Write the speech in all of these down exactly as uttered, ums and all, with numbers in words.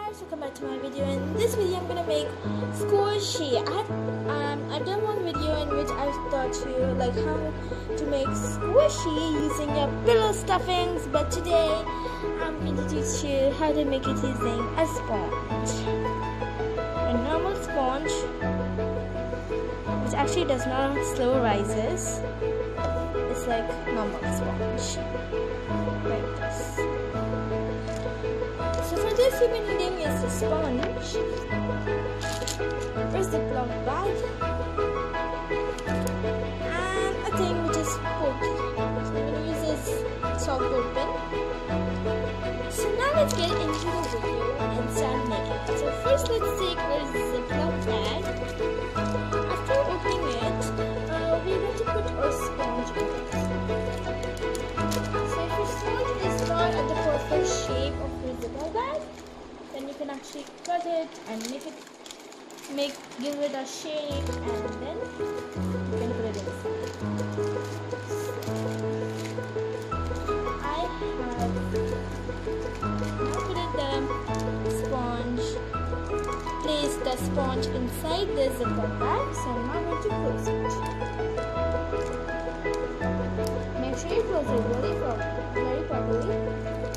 guys, welcome back to my video. In this video I'm gonna make squishy. I have, um, I've done one video in which I taught you like how to make squishy using your pillow stuffings, but today I'm going to teach you how to make it using a sponge. A normal sponge which actually does not slow rises. It's like normal sponge. Like this. So for this we've been needing is a sponge. First the block bag and a thing which is pokey. So I'm going to use this soft open. So now let's get into the video and start making it. So first let's take our Ziploc bag. After opening it, uh, we're going to put our sponge in it. So if your sponge is not at the perfect shape of your Ziploc bag, then you can actually cut it and make it, make, give it a shape, and then you can put it inside. I have now put it the sponge, placed the sponge inside the Ziploc bag, so I'm now going to close it. Make sure you close it really properly, very properly.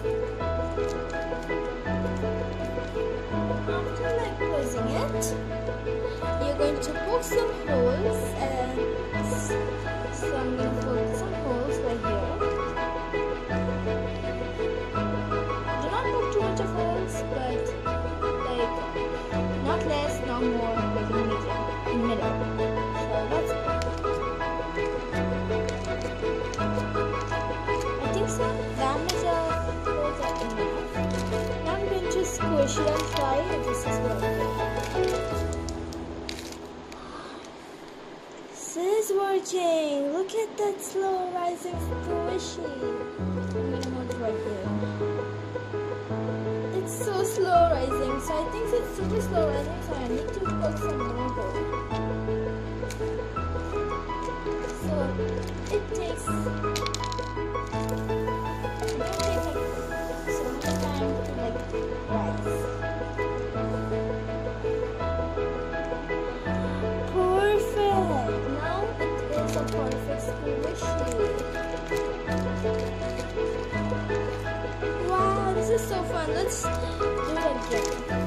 After like closing it, you're going to poke some holes, and so I'm going to poke some holes right here. Do not poke too much of holes, but like not less, not more, like in medium, in middle. So that's it. I think so. That much of holes are enough. Now I'm going to squish it and try if this is working. This is working. Look at that slow rising squishy. I'm going to hold it right here. It's so slow rising. So I think it's super slow rising. So I need to put some more gold. So it takes. It don't take like so much time to like rise. Perfect. Now it is a perfect squishy. Wow, this is so fun. Let's do it again.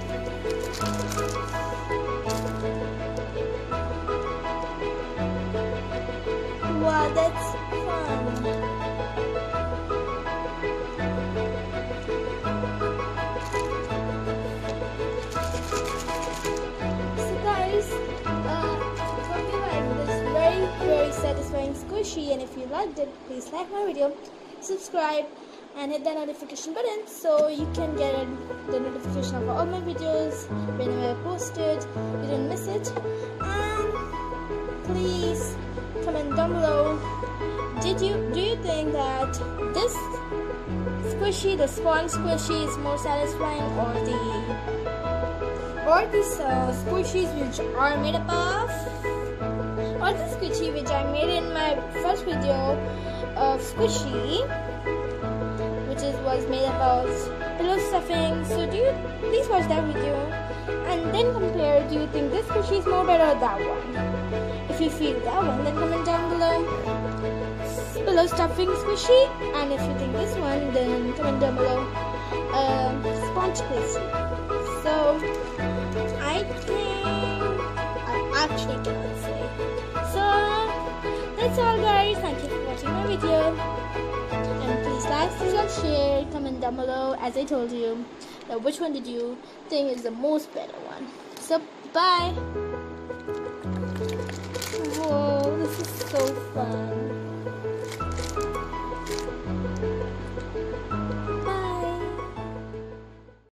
Wow, that's fun. So guys, uh, hope you liked this very, very satisfying squishy, and if you liked it, please like my video, subscribe, and hit that notification button so you can get the notification of all my videos whenever I post it. You don't miss it. And please comment down below. Did you do you think that this squishy, the sponge squishy, is more satisfying, or the or these uh, squishies which are made up of, or the squishy which I made in my first video of squishy, which is was made up of pillow stuffing? So do you please watch that video and then compare. Do you think this squishy is more better or that one? If you feel that one, then comment down below pillow stuffing squishy, and if you think this one, then comment down below um, sponge squishy. So I think I actually cannot say. So that's all guys. Thank you for watching my video, and please like, subscribe, share, comment down below as I told you that which one did you think is the most better one. So bye. Whoa, this is